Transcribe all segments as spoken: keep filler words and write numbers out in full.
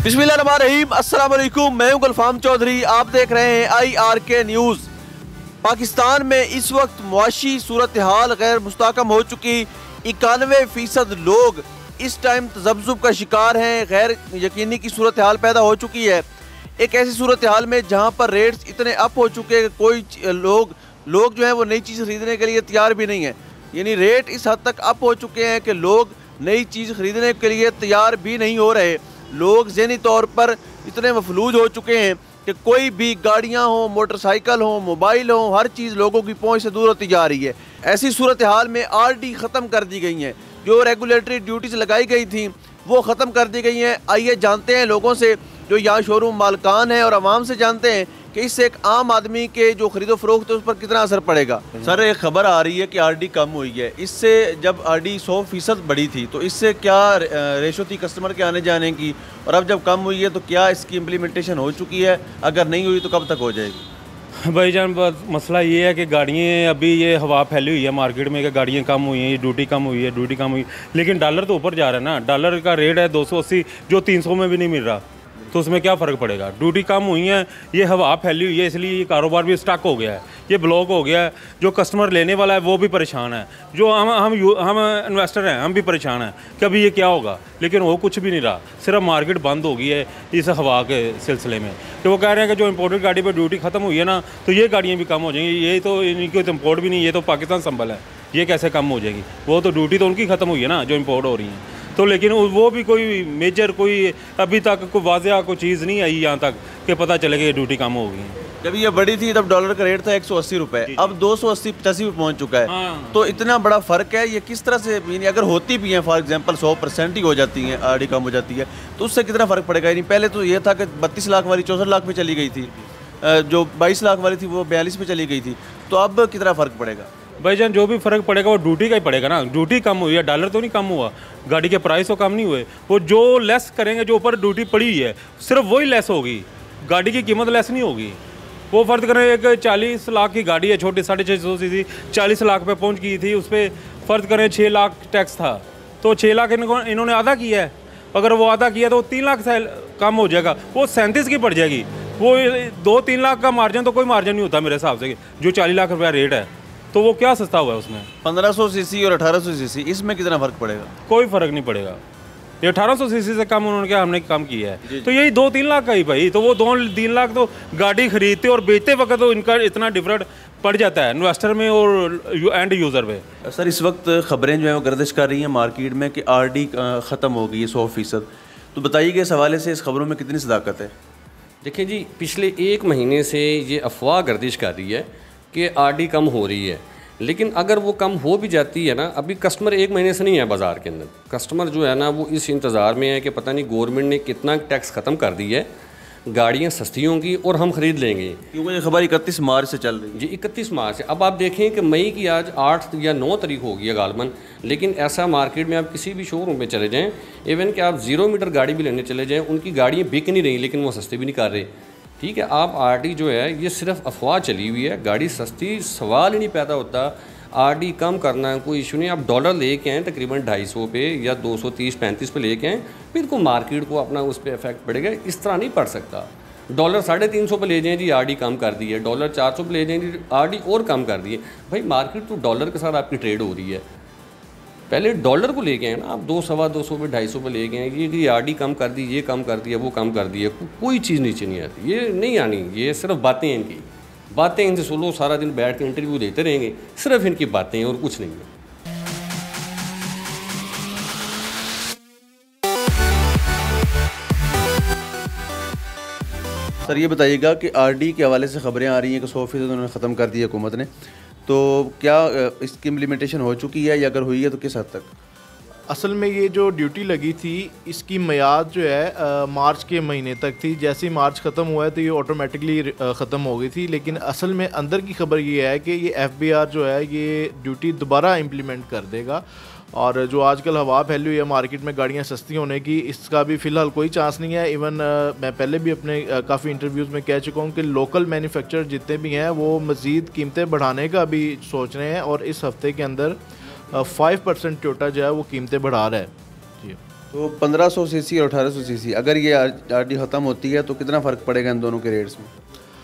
बिस्मिल्लाहिर्रहमानिर्रहीम, अस्सलाम वालेकुम। मैं हूं गुलफाम चौधरी, आप देख रहे हैं I R K news. Pakistan में इस वक्त मुआशी सूरत हाल गैर मुस्तहकम हो चुकी, इक्यानवे फीसद लोग इस टाइम तज़ब्ज़ुब का शिकार हैं। गैर यकीनी की सूरत हाल पैदा हो चुकी है। एक ऐसी सूरत हाल में जहाँ पर रेट्स इतने अप हो चुके हैं, कोई लोग लोग जो है वो नई चीज़ खरीदने के लिए तैयार भी नहीं है। यानी रेट इस हद तक अप हो चुके हैं कि लोग नई चीज़ खरीदने के लिए तैयार भी नहीं हो रहे। लोग ज़हनी तौर पर इतने मफलूज हो चुके हैं कि कोई भी गाड़ियाँ हों, मोटरसाइकिल हों, मोबाइल हों, हर चीज़ लोगों की पहुँच से दूर होती जा रही है। ऐसी सूरत हाल में आर डी ख़त्म कर दी गई हैं। जो रेगुलेटरी ड्यूटीज़ लगाई गई थी वो ख़त्म कर दी गई हैं। आइए जानते हैं लोगों से जो यहाँ शोरूम मालकान हैं और आवाम से जानते हैं कि इससे एक आम आदमी के जो खरीदो फरोख्त है उस पर कितना असर पड़ेगा। सर, एक खबर आ रही है कि आरडी कम हुई है। इससे जब आरडी सौ फीसद बढ़ी थी तो इससे क्या रेशो थी कस्टमर के आने जाने की, और अब जब कम हुई है तो क्या इसकी इम्प्लीमेंटेशन हो चुकी है? अगर नहीं हुई तो कब तक हो जाएगी? भाईजान, मसला ये है कि गाड़ियाँ अभी ये हवा फैली हुई है मार्केट में कि गाड़ियाँ कम हुई हैं, ड्यूटी कम हुई है, ड्यूटी कम हुई, लेकिन डॉलर तो ऊपर जा रहा है ना। डॉलर का रेट है दो सौ अस्सी, जो तीन सौ में भी नहीं मिल रहा, तो उसमें क्या फ़र्क पड़ेगा? ड्यूटी कम हुई है, ये हवा फैली हुई है, इसलिए ये कारोबार भी स्टक हो गया है, ये ब्लॉक हो गया है। जो कस्टमर लेने वाला है वो भी परेशान है, जो हम हम हम इन्वेस्टर हैं हम भी परेशान हैं कि अभी ये क्या होगा, लेकिन वो कुछ भी नहीं रहा। सिर्फ मार्केट बंद हो गई है इस हवा के सिलसिले में। तो वो कह रहे हैं कि जो इम्पोर्टेड गाड़ी पर ड्यूटी ख़त्म हुई है ना, तो ये गाड़ियाँ भी कम हो जाएंगी। ये तो इनकी तो इम्पोर्ट भी नहीं, ये तो पाकिस्तान संभल है, ये कैसे कम हो जाएगी? वो तो ड्यूटी तो उनकी ख़त्म हुई है ना जो इम्पोर्ट हो रही हैं। तो लेकिन वो भी कोई मेजर कोई अभी तक कोई वाज़ह कोई चीज़ नहीं आई यहाँ तक कि पता चले कि ये ड्यूटी कम हो गई। जब ये बड़ी थी तब डॉलर का रेट था एक सौ अस्सी रुपये, अब दो सौ अस्सी पचासी पे पहुँच चुका है। हाँ। तो इतना बड़ा फ़र्क है, ये किस तरह से, यानी अगर होती भी हैं फॉर एग्जांपल सौ परसेंट ही हो जाती हैं, आरडी कम हो जाती है, तो उससे कितना फ़र्क पड़ेगा? यानी पहले तो ये था कि बत्तीस लाख वाली चौंसठ लाख पे चली गई थी, जो बाईस लाख वाली थी वो बयालीस पे चली गई थी, तो अब कितना फ़र्क पड़ेगा? भाईजान, जो भी फ़र्क पड़ेगा वो ड्यूटी का ही पड़ेगा ना। ड्यूटी कम हुई है, डॉलर तो नहीं कम हुआ, गाड़ी के प्राइस तो कम नहीं हुए। वो जो लेस करेंगे, जो ऊपर ड्यूटी पड़ी हुई है सिर्फ वही लेस होगी, गाड़ी की कीमत लेस नहीं होगी। वो फ़र्ज करें एक चालीस लाख की गाड़ी है, छोटी साढ़े छः सौ सी सी चालीस लाख पे पहुंच गई थी, उस पर फ़र्ज करें छः लाख टैक्स था, तो छः लाख इनको इन्होंने आधा किया है। अगर वो आधा किया तो तीन लाख से कम हो जाएगा, वो सैंतीस की पड़ जाएगी। वो दो तीन लाख का मार्जिन तो कोई मार्जिन नहीं होता मेरे हिसाब से, जो चालीस लाख रुपया रेट है, तो वो क्या सस्ता हुआ है उसमें? पंद्रह सौ सीसी और अठारह सौ सीसी, इसमें कितना फ़र्क पड़ेगा? कोई फ़र्क नहीं पड़ेगा। ये अठारह सौ सीसी से कम उन्होंने क्या हमने कम किया है, जी जी। तो यही दो तीन लाख का ही भाई, तो वो दो तीन लाख तो गाड़ी खरीदते और बेचते वक्त तो इनका इतना डिफरेंट पड़ जाता है इन्वेस्टर में और एंड यूज़र में। सर, इस वक्त ख़बरें जो है वो गर्दिश कर रही हैं मार्केट में कि आर डी ख़त्म हो गई है सौ फीसद, तो बताइए कि इस हवाले से इस खबरों में कितनी सदाकत है? देखिए जी, पिछले एक महीने से ये अफवाह गर्दिश कर रही है कि आरडी कम हो रही है, लेकिन अगर वो कम हो भी जाती है ना, अभी कस्टमर एक महीने से नहीं है बाज़ार के अंदर। कस्टमर जो है ना वो इस इंतज़ार में है कि पता नहीं गवर्नमेंट ने कितना टैक्स ख़त्म कर दी है, गाड़ियाँ सस्ती होंगी और हम ख़रीद लेंगे। क्योंकि ये खबर इकतीस मार्च से चल रही है। जी, इकतीस मार्च से। अब आप देखें कि मई की आज आठ या नौ तारीख हो गई है गालबन, लेकिन ऐसा मार्केट में आप किसी भी शोरूम में चले जाएँ, इवन कि आप ज़ीरो मीटर गाड़ी भी लेने चले जाएँ, उनकी गाड़ियाँ बिक नहीं रही, लेकिन वो सस्ती भी नहीं कर रहे। ठीक है, आप आरडी जो है ये सिर्फ अफवाह चली हुई है, गाड़ी सस्ती सवाल ही नहीं पैदा होता। आरडी कम करना है कोई इशू नहीं, आप डॉलर लेके आएँ तकरीबन ढाई सौ पे या दो सौ तीस पैंतीस पे लेके आएँ, फिर को मार्केट को अपना उस पर इफेक्ट पड़ेगा। इस तरह नहीं पड़ सकता। डॉलर साढ़े तीन सौ पे ले जाएँ जी, आरडी कम कर दी है, डॉलर चार सौ पे ले जाएँ जी, आरडी और कम कर दी है। भाई मार्केट तो डॉलर के साथ आपकी ट्रेड हो रही है, पहले डॉलर को लेके आए ना आप, दो सवा दो सौ पे ढाई सौ पे ले गए, ये कि आरडी कम कर दी, ये कम कर दिया, वो कम कर दिया, को, कोई चीज़ नीचे नहीं आती, ये नहीं आनी, ये सिर्फ बातें हैं इनकी। बातें इनसे सुनो, सारा दिन बैठ के इंटरव्यू देते रहेंगे, सिर्फ इनकी बातें हैं और कुछ नहीं है। सर, ये बताइएगा कि आरडी के हवाले से खबरें आ रही हैं कि सौ फीसद उन्होंने ख़त्म कर दी है हुकूमत ने, तो क्या इसकी इम्प्लीमेंटेशन हो चुकी है या अगर हुई है तो किस हद तक? असल में ये जो ड्यूटी लगी थी इसकी मियाद जो है आ, मार्च के महीने तक थी। जैसे ही मार्च ख़त्म हुआ है तो ये ऑटोमेटिकली ख़त्म हो गई थी, लेकिन असल में अंदर की खबर ये है कि ये एफबीआर जो है ये ड्यूटी दोबारा इम्प्लीमेंट कर देगा। और जो आजकल हवा फैली हुई है मार्केट में गाड़ियाँ सस्ती होने की, इसका भी फ़िलहाल कोई चांस नहीं है। इवन मैं पहले भी अपने काफ़ी इंटरव्यूज़ में कह चुका हूँ कि लोकल मैन्युफैक्चरर जितने भी हैं वो मज़ीद कीमतें बढ़ाने का भी सोच रहे हैं, और इस हफ्ते के अंदर फाइव परसेंट टोयोटा जो है वो कीमतें बढ़ा रहा है। जी, तो पंद्रह सौ सीसी और अठारह सौ सीसी अगर ये आरडी ख़त्म होती है तो कितना फ़र्क पड़ेगा इन दोनों के रेट्स में?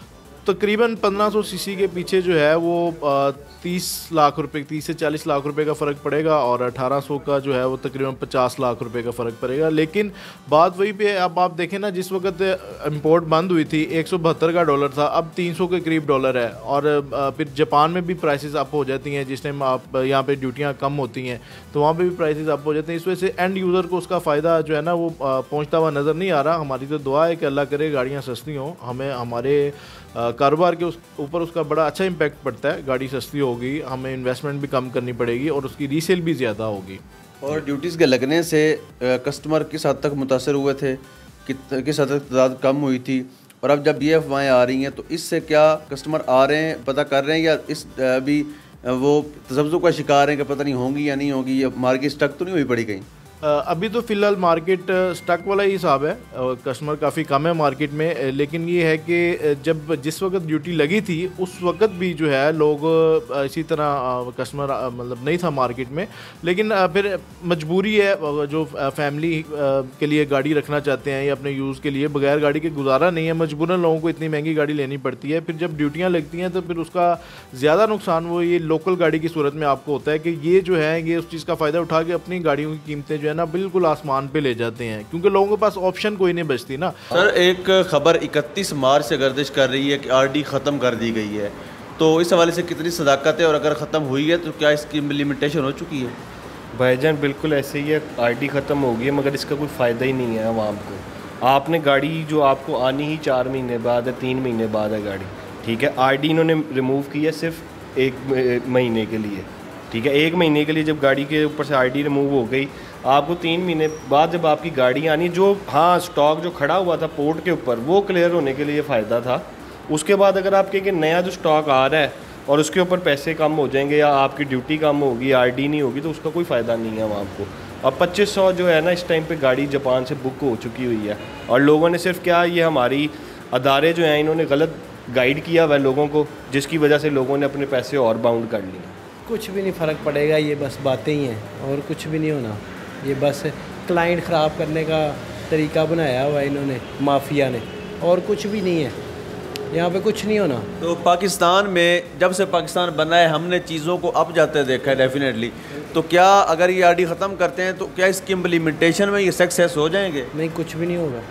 तकरीबन पंद्रह सौ सीसी के पीछे जो है वो तीस लाख रुपए तीस से चालीस लाख रुपए का फ़र्क पड़ेगा और अठारह सौ का जो है वो तकरीबन पचास लाख रुपए का फ़र्क पड़ेगा। लेकिन बात वही पे, अब आप देखें ना, जिस वक्त इंपोर्ट बंद हुई थी एक सौ बहत्तर का डॉलर था, अब तीन सौ के करीब डॉलर है। और फिर जापान में भी प्राइसेस अप हो जाती हैं जिस टाइम आप यहाँ पे ड्यूटियाँ कम होती हैं तो वहाँ पे भी प्राइसेस अप हो जाते हैं। इस वजह से एंड यूज़र को उसका फ़ायदा जो है ना वो पहुँचता हुआ नज़र नहीं आ रहा। हमारी तो दुआ है कि अल्लाह करे गाड़ियाँ सस्ती हों, हमें हमारे कारोबार के उस ऊपर उसका बड़ा अच्छा इम्पैक्ट पड़ता है। गाड़ी सस्ती होगी, हमें इन्वेस्टमेंट भी कम करनी पड़ेगी और उसकी रीसेल भी ज़्यादा होगी। और ड्यूटीज़ के लगने से कस्टमर किस हद तक मुतासर हुए थे, कित किस हद तक तादाद कम हुई थी, और अब जब ये अफवाहें आ रही हैं तो इससे क्या कस्टमर आ रहे हैं, पता कर रहे हैं, या इस अभी वो तसब्जुब का शिकार हैं कि पता नहीं होंगी या नहीं होगी, या मार्केट स्टक तो नहीं हुई पड़ी कहीं? अभी तो फ़िलहाल मार्केट स्टक वाला ही हिसाब है, कस्टमर काफ़ी कम है मार्केट में। लेकिन ये है कि जब जिस वक्त ड्यूटी लगी थी उस वक्त भी जो है लोग इसी तरह कस्टमर मतलब नहीं था मार्केट में। लेकिन फिर मजबूरी है, जो फैमिली के लिए गाड़ी रखना चाहते हैं या अपने यूज़ के लिए, बगैर गाड़ी के गुजारा नहीं है, मजबूरन लोगों को इतनी महंगी गाड़ी लेनी पड़ती है। फिर जब ड्यूटियाँ लगती हैं तो फिर उसका ज़्यादा नुकसान वो ये लोकल गाड़ी की सूरत में आपको होता है कि ये जो है ये उस चीज़ का फ़ायदा उठा के अपनी गाड़ियों की कीमतें जो ना बिल्कुल आसमान पे ले जाते हैं, क्योंकि लोगों के पास ऑप्शन कोई नहीं बचती ना। सर, एक खबर इकतीस मार्च से गर्दिश कर रही है कि आरडी ख़त्म कर दी गई है, तो इस हवाले से कितनी सदाकत है, और अगर ख़त्म हुई है तो क्या इसकी इम्प्लीमेंटेशन हो चुकी है? भाईजान बिल्कुल ऐसे ही है, आरडी ख़त्म हो गई है मगर इसका कोई फ़ायदा ही नहीं है आवाम को। आपने गाड़ी जो आपको आनी ही चार महीने बाद है, तीन महीने बाद है गाड़ी, ठीक है। आरडी इन्होंने रिमूव की है सिर्फ एक महीने के लिए, ठीक है। एक महीने के लिए जब गाड़ी के ऊपर से आरडी रिमूव हो गई, आपको तीन महीने बाद जब आपकी गाड़ी आनी, जो हाँ स्टॉक जो खड़ा हुआ था पोर्ट के ऊपर वो क्लियर होने के लिए फ़ायदा था। उसके बाद अगर आपके कि नया जो स्टॉक आ रहा है और उसके ऊपर पैसे कम हो जाएंगे या आपकी ड्यूटी कम होगी, आरडी नहीं होगी, तो उसका कोई फ़ायदा नहीं है वहाँ आपको। अब पच्चीस सौ जो है ना इस टाइम पे गाड़ी जापान से बुक हो चुकी हुई है, और लोगों ने सिर्फ क्या, ये हमारी अदारे जो हैं इन्होंने गलत गाइड किया हुआ है लोगों को, जिसकी वजह से लोगों ने अपने पैसे और बाउंड कर लिए। कुछ भी नहीं फ़र्क पड़ेगा, ये बस बातें ही हैं और कुछ भी नहीं होना। ये बस क्लाइंट ख़राब करने का तरीका बनाया हुआ है इन्होंने, माफिया ने, और कुछ भी नहीं है, यहाँ पे कुछ नहीं होना। तो पाकिस्तान में जब से पाकिस्तान बना है हमने चीज़ों को अप जाते देखा है डेफिनेटली, तो क्या अगर ये आरडी ख़त्म करते हैं तो क्या इसकी इम्प्लीमेंटेशन में ये सक्सेस हो जाएंगे? नहीं, कुछ भी नहीं होगा।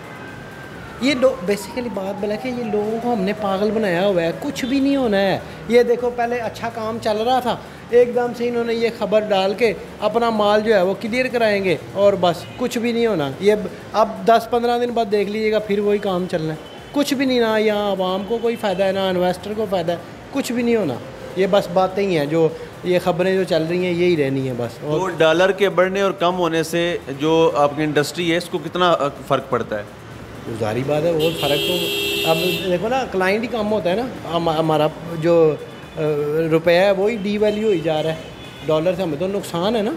ये बेसिकली बात बोला कि ये लोगों को हमने पागल बनाया हुआ है, कुछ भी नहीं होना है। ये देखो पहले अच्छा काम चल रहा था, एकदम से इन्होंने ये खबर डाल के अपना माल जो है वो क्लियर कराएंगे और बस कुछ भी नहीं होना। ये अब दस पंद्रह दिन बाद देख लीजिएगा फिर वही काम चलना है, कुछ भी नहीं, ना यहाँ आवाम को कोई फ़ायदा है ना इन्वेस्टर को फ़ायदा है, कुछ भी नहीं होना। ये बस बातें ही हैं, जो ये खबरें जो चल रही हैं यही रहनी है बस। और तो डॉलर के बढ़ने और कम होने से जो आपकी इंडस्ट्री है इसको कितना फ़र्क पड़ता है? जारी बात है, बहुत फ़र्क तो अब देखो ना, क्लाइंट ही कम होता है ना, हमारा जो रुपया है वही डी वैल्यू ही जा रहा है, डॉलर से हमें तो नुकसान है ना,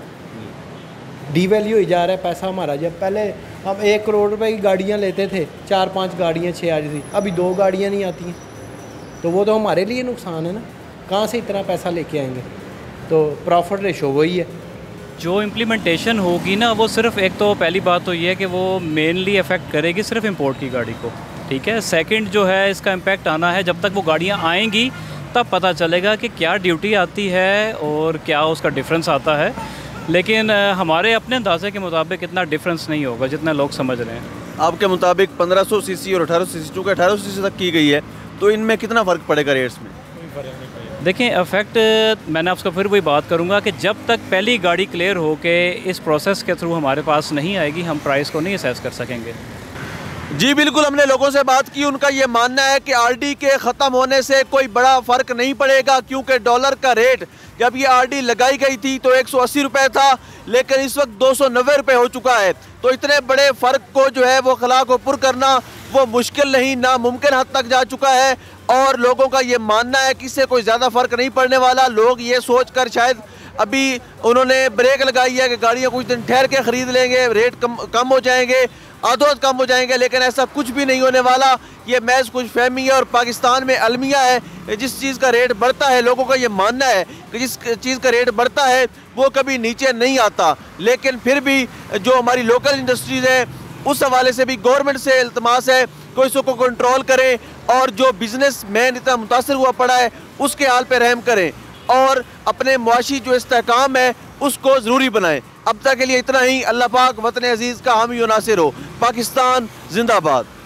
डी वैल्यू ही जा रहा है पैसा हमारा। जब पहले हम एक करोड़ रुपए की गाड़ियाँ लेते थे, चार पांच गाड़ियाँ छः आ रही थी, अभी दो गाड़ियाँ नहीं आती हैं, तो वो तो हमारे लिए नुकसान है ना, कहाँ से इतना पैसा लेके आएंगे? तो प्रॉफिट रेशो वही है। जो इम्प्लीमेंटेशन होगी ना वो सिर्फ, एक तो पहली बात तो ये है कि वो मेनली अफेक्ट करेगी सिर्फ इंपोर्ट की गाड़ी को, ठीक है। सेकंड जो है इसका इम्पैक्ट आना है, जब तक वो गाड़ियाँ आएंगी तब पता चलेगा कि क्या ड्यूटी आती है और क्या उसका डिफरेंस आता है। लेकिन हमारे अपने अंदाजे के मुताबिक इतना डिफरेंस नहीं होगा जितना लोग समझ रहे हैं। आपके मुताबिक पंद्रह सौ सीसी और अठारह सौ सीसी, चूँकि अठारह सौ सीसी तक की गई है, तो इनमें कितना फ़र्क पड़ेगा रेट्स में? देखें अफेक्ट, मैंने आपको फिर वही बात करूंगा कि जब तक पहली गाड़ी क्लियर हो के इस प्रोसेस के थ्रू हमारे पास नहीं आएगी, हम प्राइस को नहीं असेस कर सकेंगे। जी बिल्कुल, हमने लोगों से बात की, उनका ये मानना है कि आरडी के ख़त्म होने से कोई बड़ा फ़र्क नहीं पड़ेगा, क्योंकि डॉलर का रेट जब ये आरडी लगाई गई थी तो एक सौ अस्सी रुपये था, लेकिन इस वक्त दो सौ नब्बे रुपये हो चुका है। तो इतने बड़े फ़र्क को जो है वो खला को पुर करना वो मुश्किल नहीं, नामुमकिन हद तक जा चुका है। और लोगों का ये मानना है कि इससे कोई ज़्यादा फ़र्क नहीं पड़ने वाला। लोग ये सोच कर शायद अभी उन्होंने ब्रेक लगाई है कि गाड़ियाँ कुछ दिन ठहर के ख़रीद लेंगे, रेट कम कम हो जाएंगे, आधों कम हो जाएंगे, लेकिन ऐसा कुछ भी नहीं होने वाला। ये महज कुछ फहमी है और पाकिस्तान में अलमिया है। जिस चीज़ का रेट बढ़ता है, लोगों का ये मानना है कि जिस चीज़ का रेट बढ़ता है वो कभी नीचे नहीं आता। लेकिन फिर भी जो हमारी लोकल इंडस्ट्रीज़ है उस हवाले से भी गवर्नमेंट से इल्तमास है कोई इसको कंट्रोल करें और जो बिजनेस मैन इतना मुतासर हुआ पड़ा है उसके हाल पे रहम करें और अपने मुआशी जो इस्तेहकाम है उसको ज़रूरी बनाएं। अब तक के लिए इतना ही। अल्लाह पाक वतन अजीज़ का हामी और नासिर हो। पाकिस्तान जिंदाबाद।